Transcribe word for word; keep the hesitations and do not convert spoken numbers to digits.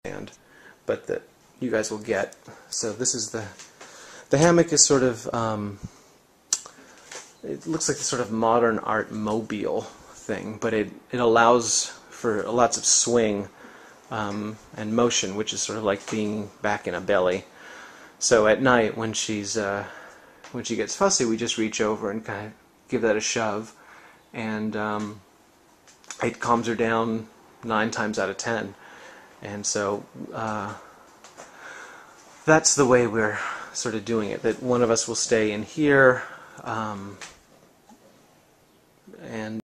understand, but that you guys will get. So this is the the hammock is sort of um, it looks like a sort of modern art mobile thing, but it it allows for lots of swing um, and motion, which is sort of like being back in a belly. So at night when she's uh, when she gets fussy, we just reach over and kind of give that a shove, and um, it calms her down nine times out of ten. And so uh, that's the way we're sort of doing it, that one of us will stay in here um, and